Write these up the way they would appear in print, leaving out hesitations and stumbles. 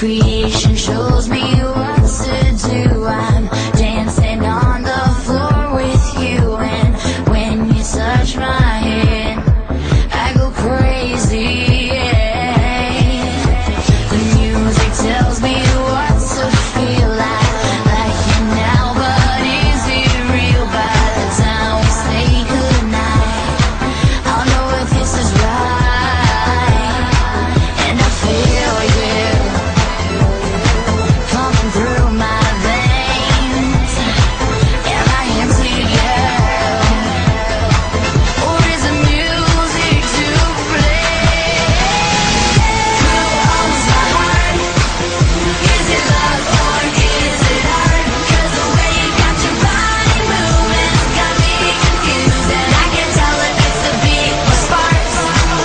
Creation shows me what to do. I'm dancing on the floor with you, and when you touch my hand, I go crazy. Yeah. The music tells me what to feel like it now, but is it real? By the time we say goodnight, I'll know if this is right, and I feel you pumping through my veins. Am I empty, girl, or is the music to blame? Who owns my heart? Is it love or is it art? 'Cause the way you got your body moving's got me confused, and I can't tell if it's the beat or sparks.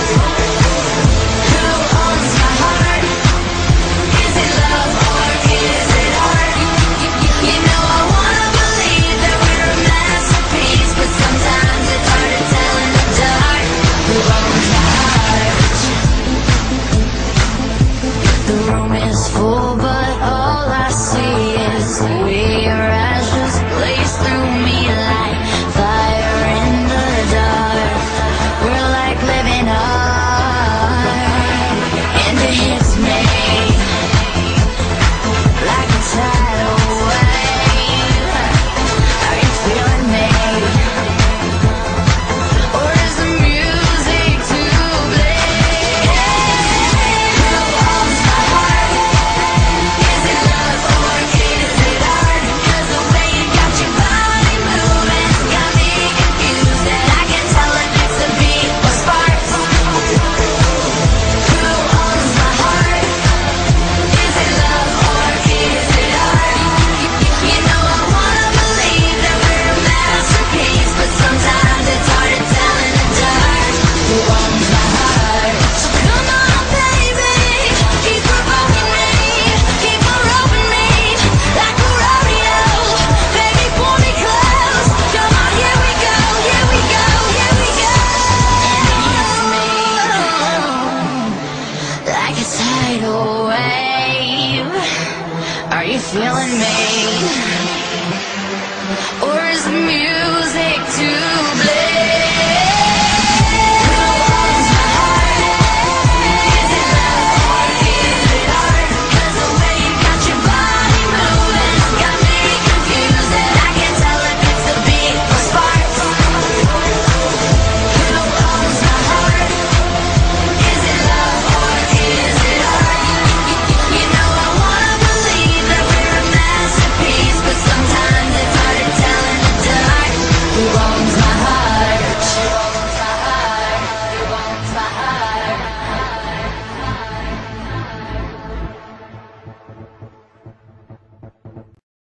Who owns my heart? Is it love or is it art? You know I wanna believe that we're a masterpiece, but sometimes it's hard to tell in the dark. Who owns my heart? The room is full, but all I see is your eyes just blaze through me like fire in the dark. We're like living art, and it hits me like a tidal wave. Are you feeling me, or is the music to blame? Who owns my heart? Is it love or is it art? 'Cause the way you got your body moving's got me confused, and I can't tell if it's the beat or sparks. Who owns my heart? Is it love or is it art? You know I wanna believe that we're a masterpiece, but sometimes it's hard to tell in the dark. Who owns my heart? So come on, baby, keep provoking me, keep on roping me like a rodeo. Baby, pull me close. Come on, here we go, here we go, here we go. And it hits me like a tidal wave. Are you feeling me, or is the music